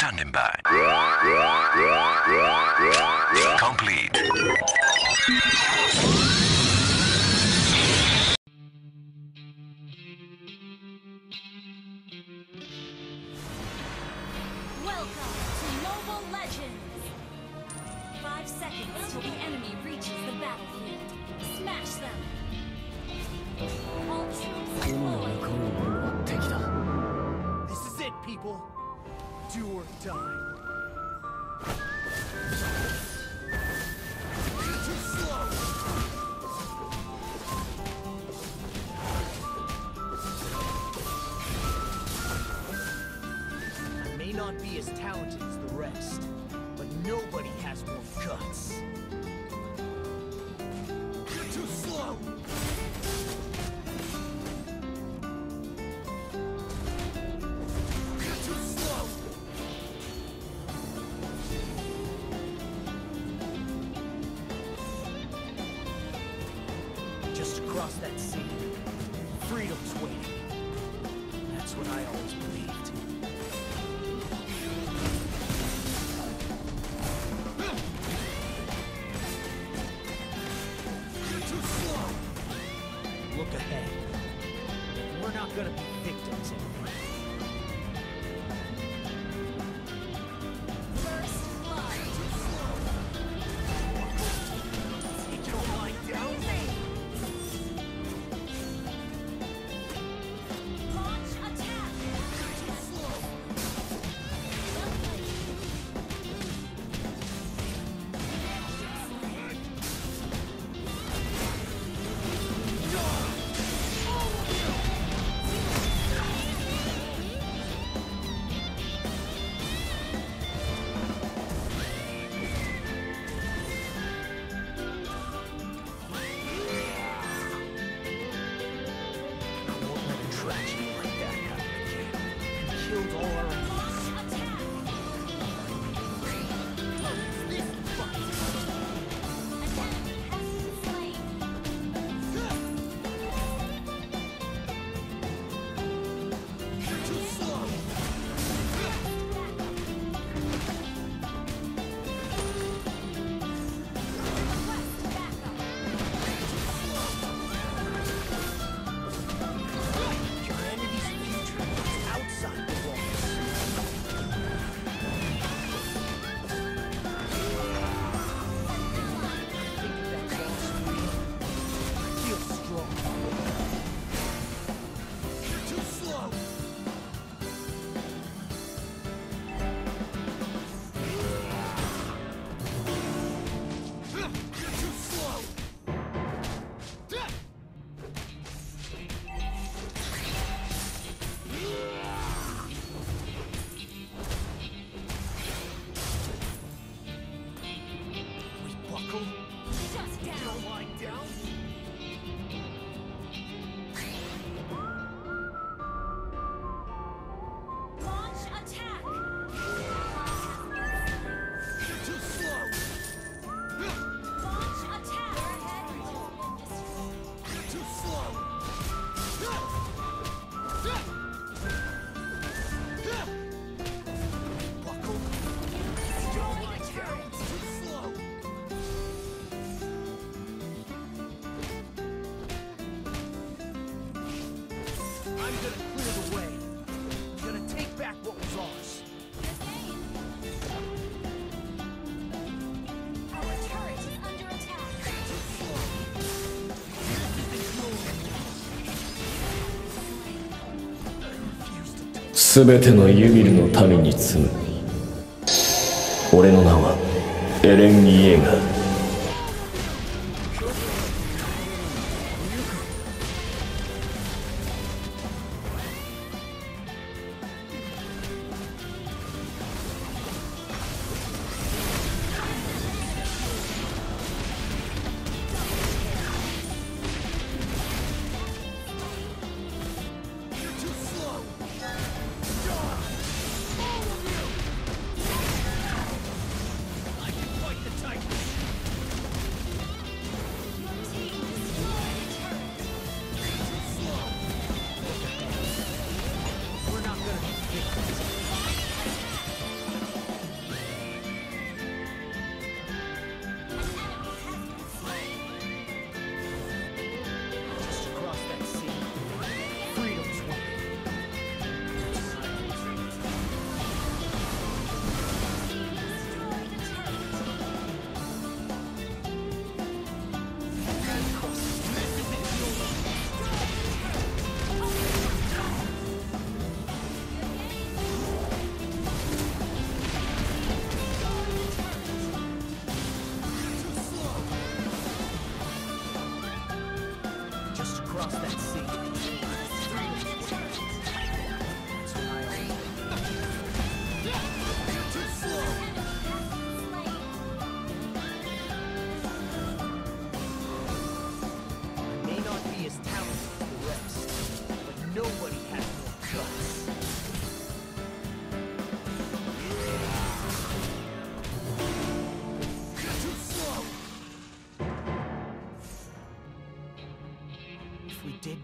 Standing by. Complete. Welcome to Mobile Legends! 5 seconds till the enemy reaches the battlefield. Smash them! All troops deployed! This is it, people! Do or die. You're too slow! I may not be as talented as the rest, but nobody has more guts. You're too slow! You're too slow! Just across that sea, freedom's waiting. That's what I always believed. Look ahead. We're not gonna be victims anymore. First blood! You don't lie down. Launch attack! I won't let a tragedy like that happen again. You killed all our enemies. Launch attack! This fight. An enemy has been slain! You're too slow. Request backup! Your enemy's future is outside the walls. Think that's all sweet. I feel strong. You're too slow. You're too slow. We buckle. Shut down! Don't lie down. Launch attack! You're too slow. Launch attack! You're too slow. Buckle. Don't lie down. Too slow. I'm gonna clear the way. I'm gonna take back what was ours. Our turret is under attack! すべてのユミルの民に継ぐ。俺の名はエレン・イエーガー。 You're too slow. I can fight the Titans.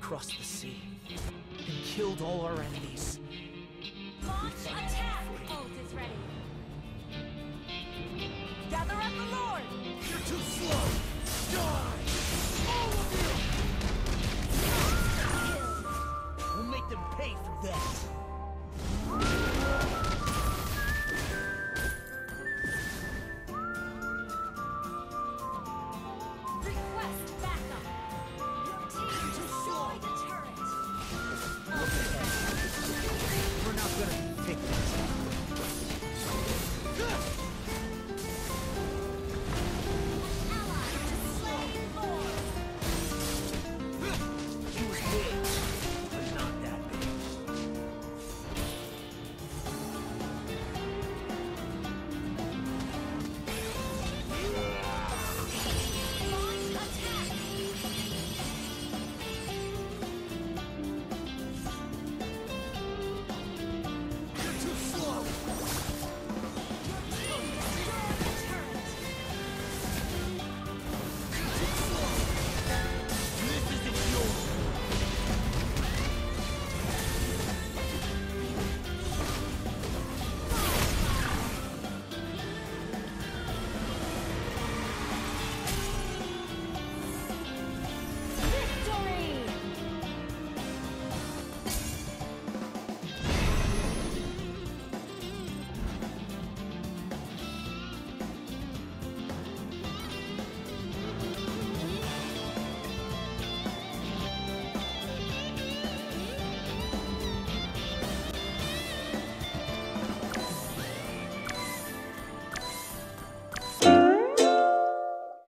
across the sea and killed all our enemies. Launch attack! Ult is ready. Gather up the Lord! You're too slow!